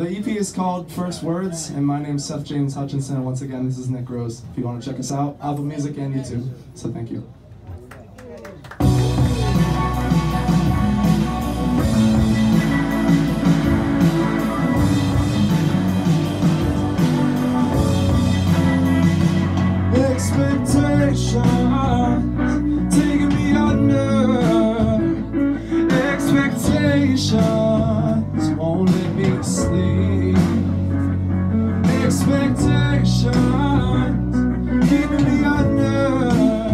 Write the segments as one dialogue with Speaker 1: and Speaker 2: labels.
Speaker 1: The EP is called First Words, and my name's Seth James Hutchinson, and once again, this is Nick Rose. If you want to check us out, Apple Music and YouTube. So thank you. Expectations taking me under. Expectations won't let me sleep. Expectations keeping me under.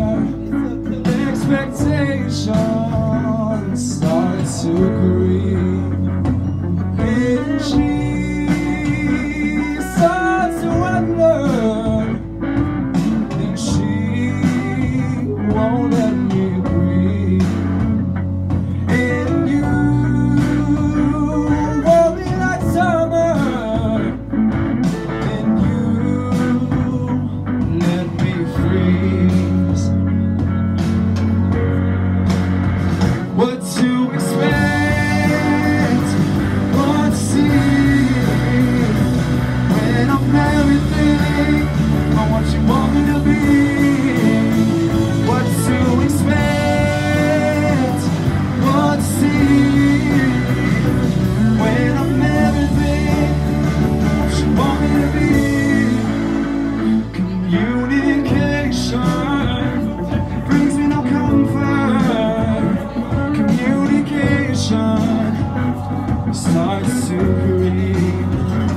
Speaker 1: Expectations start to creep. And she starts to wonder. Won't let me breathe. And you hold me like summer, and you let me freeze. What to expect, what to see, when I'm everything I want you want me to be. What to expect, what to see, when I'm everything you want me to be. Communication brings me no comfort. Communication starts to creep.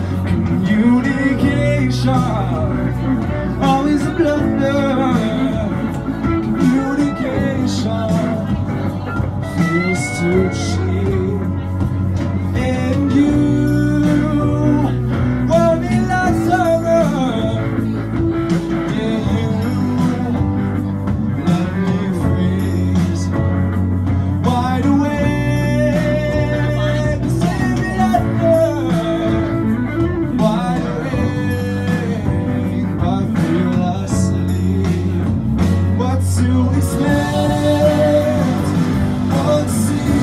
Speaker 1: Communication always a blunder. Feels too cheap. And you hold me like summer. Yeah, you let me freeze. Wide awake, save me under. Wide awake, but feel asleep. What to expect, what to see,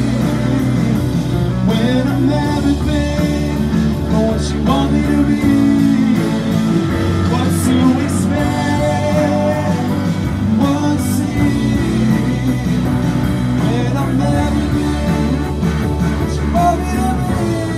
Speaker 1: when I'm everything for what you want me to be. What to expect, what to see, when I'm everything what you want me to be.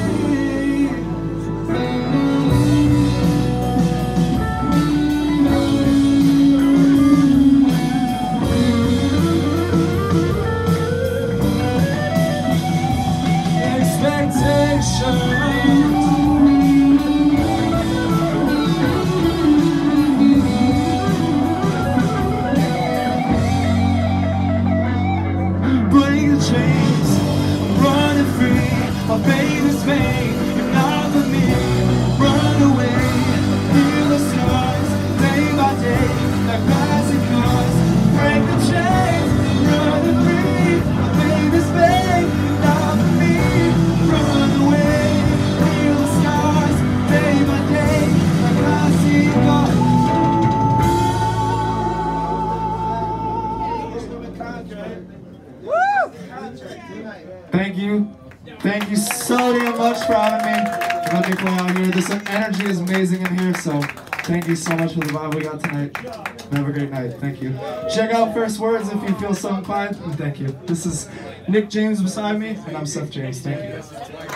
Speaker 1: Break the chains, I'm running free. My pain is vain, you're not with me. Run away, feel the scars, day by day, like passing cars. Break the chains, running free. My pain is vain, you're not with me. Run away, feel the scars, day by day, like passing cars. Thank you. Thank you so damn much for having me. Let me play out here. This energy is amazing in here, so thank you so much for the vibe we got tonight. Have a great night. Thank you. Check out First Words if you feel so inclined. And thank you. This is Nick James beside me, and I'm Seth James. Thank you.